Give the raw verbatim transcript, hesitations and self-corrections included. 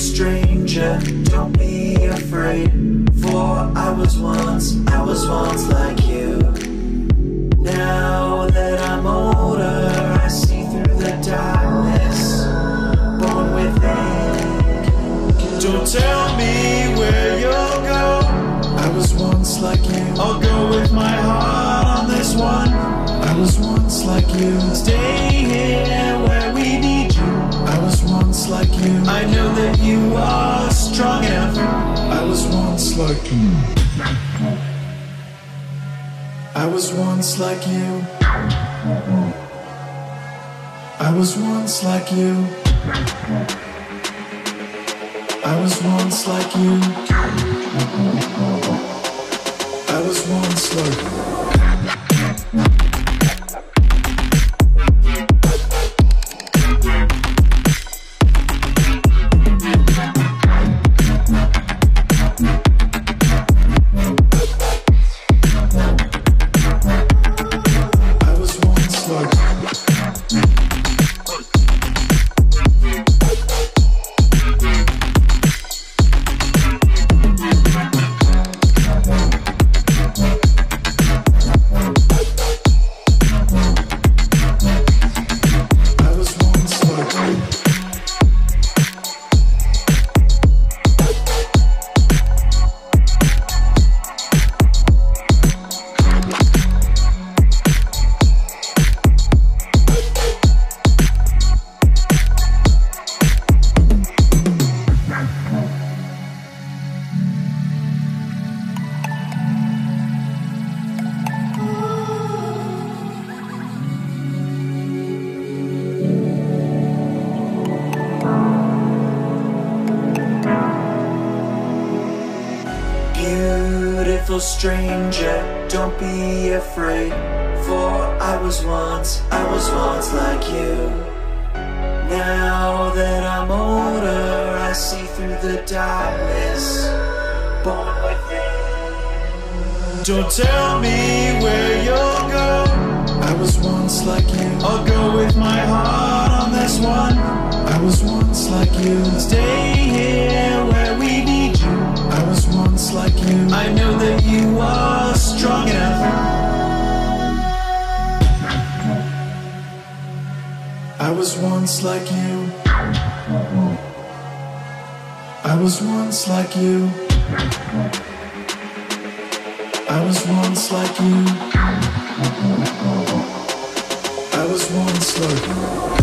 stranger, don't be afraid. For I was once, I was once like you. Now that I'm older, I see through the darkness, born within. Don't tell me where you'll go. I was once like you. I'll go with my heart on this one. I was once like you. Stay here where we need you. I was once like you. I know that you are strong enough. I was once like you. I was once like you. I was once like you. I was once like you. I was once like you. Beautiful stranger, don't be afraid. For I was once, I was once like you. Now that I'm older, I see through the darkness, born within. Don't tell me where you'll go. I was once like you. I'll go with my heart on this one. I was once like you. Stay here where we need you. I was once like you. I know that you are strong enough. I was once like you. I was once like you. I was once like you. I was once like you.